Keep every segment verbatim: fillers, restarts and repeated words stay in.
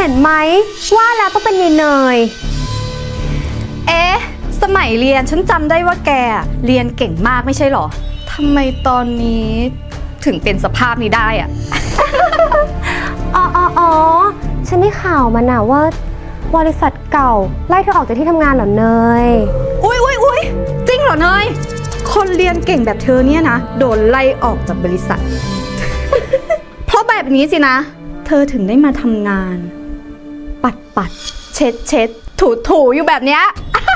ห็นไหมว่าแล้วต้องเป็นยายเนยเอ๊ะสมัยเรียนฉันจำได้ว่าแกเรียนเก่งมากไม่ใช่หรอทำไมตอนนี้ถึงเป็นสภาพนี้ได้อะอ๋ออ๋ออ๋อฉันได้ข่าวมาน่ะว่าบริษัทเก่าไล่เธอออกจากที่ทำงานเหรอเนยอุ๊ยอุ๊ยอุ๊ยจริงเหรอเนยคนเรียนเก่งแบบเธอเนี่ยนะโดนไล่ออกจากบริษัท เพราะแบบนี้สินะเธอถึงได้มาทำงานปัดปัดเช็ดเช็ดถูถูอยู่แบบเนี้ย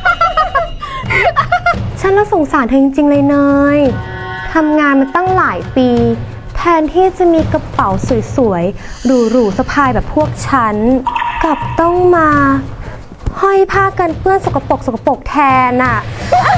ฉันละสงสารเธอจริงๆเลยเนยทำงานมาตั้งหลายปีแทนที่จะมีกระเป๋าสวยๆหรูๆสะพายแบบพวกฉันกลับต้องมาห้อยผ้ากันเปื้อนสกปรกสกปรกแทนน่ะ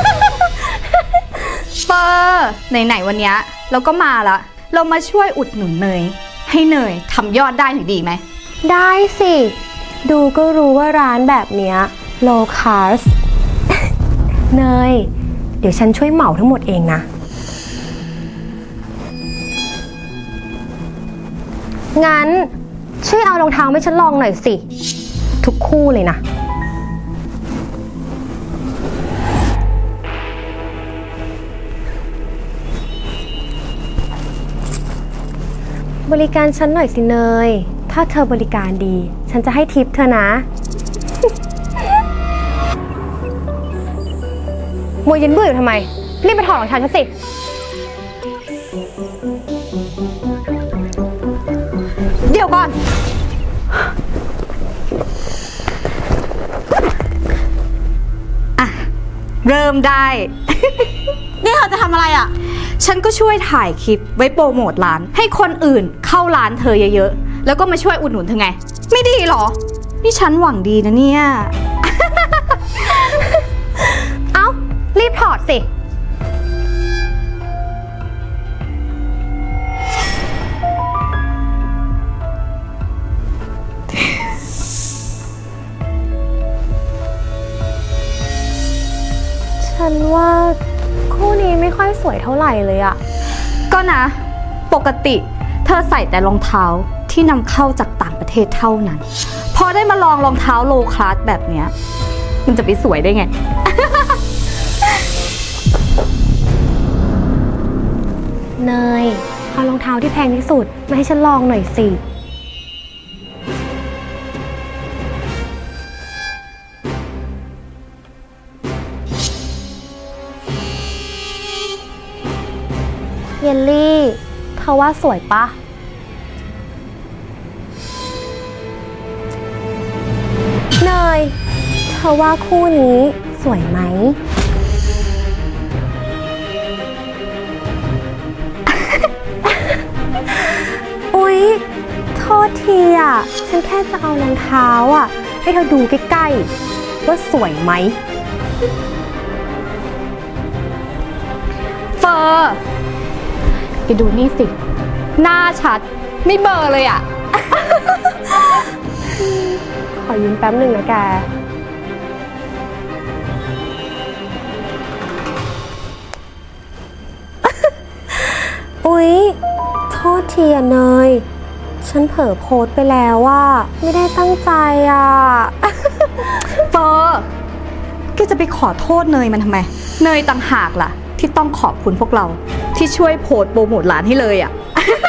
เปอร์ไหนๆวันเนี้ยเราก็มาละเรามาช่วยอุดหนุนเนยให้เนยทำยอดได้หรือดีไหมได้สิดูก็รู้ว่าร้านแบบเนี้ย low cost เนยเดี๋ยวฉันช่วยเหมาทั้งหมดเองนะงั้นช่วยเอารองเท้าให้ฉันลองหน่อยสิทุกคู่เลยนะบริการฉันหน่อยสิเนยถ้าเธอบริการดีฉันจะให้ทิปเธอนะ มัวยืนเบื่ออยู่ทำไมรีบไปถอดรองเท้าฉันสิเดี๋ยวก่อนอ่ะเริ่มได้ นี่เธอจะทำอะไรอ่ะฉันก็ช่วยถ่ายคลิปไว้โปรโมทร้านให้คนอื่นเข้าร้านเธอเยอะๆแล้วก็มาช่วยอุดหนุนเธอไงไม่ดีหรอนี่ฉันหวังดีนะเนี่ยเอ้ารีบถอดสิฉันว่าคู่นี้ไม่ค่อยสวยเท่าไหร่เลยอะก็นะปกติเธอใส่แต่รองเท้าที่นำเข้าจากต่างประเทศเท่านั้นพอได้มาลองรองเท้าโลคลาสแบบเนี้ยมันจะไปสวยได้ไงเนยเอารองเท้าที่แพงที่สุดมาให้ฉันลองหน่อยสิเยลลี่เธอว่าสวยปะเนยเธอว่าคู่นี้สวยไหม อุ๊ยโทษทีอ่ะฉันแค่จะเอารองเท้าอ่ะให้เธอดูใกล้ๆว่าสวยไหมเฟอร์ไปดูนี่สิหน้าชัดไม่เบลอเลยอ่ะขอยืมแป๊บหนึ่งนะแกอุ๊ยโทษทีอ่ะเนยฉันเผลอโพสไปแล้วว่าไม่ได้ตั้งใจอ่ะเฟอร์แกจะไปขอโทษเนยมันทำไมเนยต่างหากล่ะที่ต้องขอบคุณพวกเราที่ช่วยโพสโปรโมทร้านให้เลยอ่ะ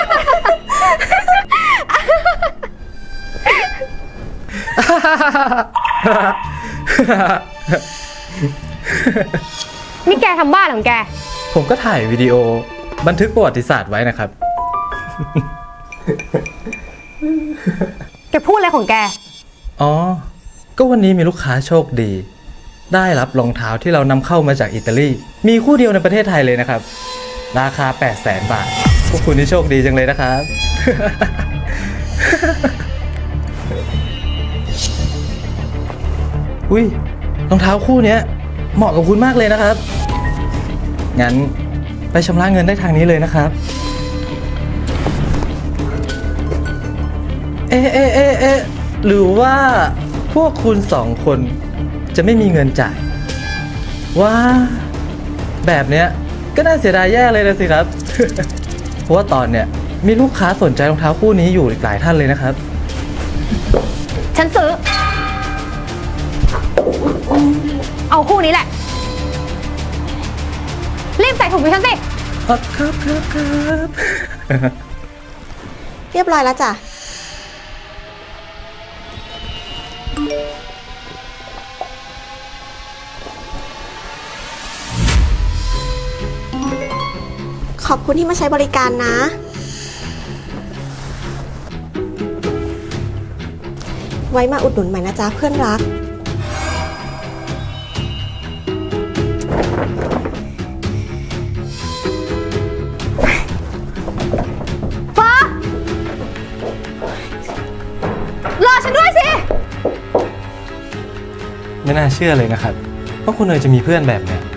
นี่แกทำบ้านของแกผมก็ถ่ายวิดีโอบันทึกประวัติศาสตร์ไว้นะครับแกพูดอะไรของแกอ๋อก็วันนี้มีลูกค้าโชคดีได้รับรองเท้าที่เรานำเข้ามาจากอิตาลีมีคู่เดียวในประเทศไทยเลยนะครับราคาแปดแสนบาทพวกคุณนี่โชคดีจังเลยนะครับ อุ้ยรองเท้าคู่นี้เหมาะกับคุณมากเลยนะครับงั้นไปชำระเงินได้ทางนี้เลยนะครับเอ๊ะเอ๊ะเอ๊ะเอ๊ะหรือว่าพวกคุณสองคนจะไม่มีเงินจ่ายว้าแบบเนี้ยก็น่าเสียดายแย่เลยนะสิครับ เพราะว่าตอนเนี้ยมีลูกค้าสนใจรองเท้าคู่นี้อยู่อีกหลายท่านเลยนะครับใจฉันซื้อ เอาคู่นี้แหละ รีบใส่ถุงให้ฉันสิครับครับครับครับเรียบร้อยแล้วจ้ะ ขอบคุณที่มาใช้บริการนะ ไว้มาอุดหนุนใหม่นะจ๊ะเพื่อนรักฟ้า รอฉันด้วยสิไม่น่าเชื่อเลยนะครับว่าคุณเนยจะมีเพื่อนแบบเนี้ย